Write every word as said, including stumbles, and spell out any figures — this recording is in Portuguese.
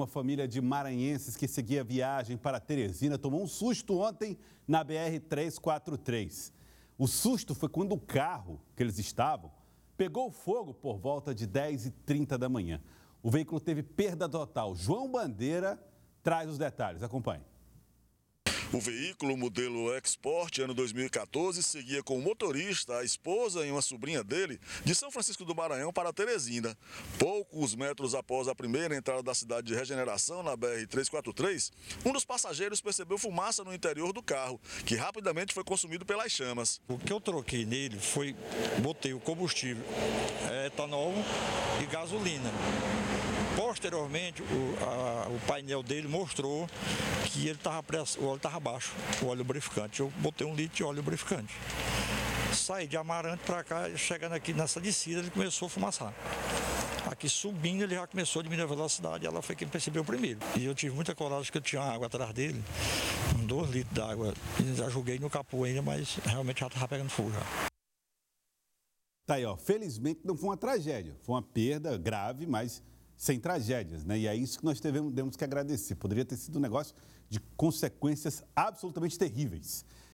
Uma família de maranhenses que seguia viagem para Teresina tomou um susto ontem na B R trezentos e quarenta e três. O susto foi quando o carro que eles estavam pegou fogo por volta de dez e trinta da manhã. O veículo teve perda total. João Bandeira traz os detalhes. Acompanhe. O veículo, modelo Export, ano dois mil e quatorze, seguia com o motorista, a esposa e uma sobrinha dele, de São Francisco do Maranhão para Teresina. Poucos metros após a primeira entrada da cidade de Regeneração, na B R trezentos e quarenta e três, um dos passageiros percebeu fumaça no interior do carro, que rapidamente foi consumido pelas chamas. O que eu troquei nele foi, botei o combustível, é, etanol e gasolina. Posteriormente, o, a, o painel dele mostrou que ele tava, o óleo estava baixo, o óleo lubrificante. Eu botei um litro de óleo lubrificante. Saí de Amarante para cá, chegando aqui nessa descida, ele começou a fumaçar. Aqui subindo, ele já começou a diminuir a velocidade, ela foi quem percebeu primeiro. E eu tive muita coragem, que eu tinha água atrás dele, dois litros d'água. Já joguei no capô ainda, mas realmente já estava pegando fogo já. Tá aí, ó. Felizmente não foi uma tragédia, foi uma perda grave, mas sem tragédias, né? E é isso que nós temos, temos que agradecer. Poderia ter sido um negócio de consequências absolutamente terríveis.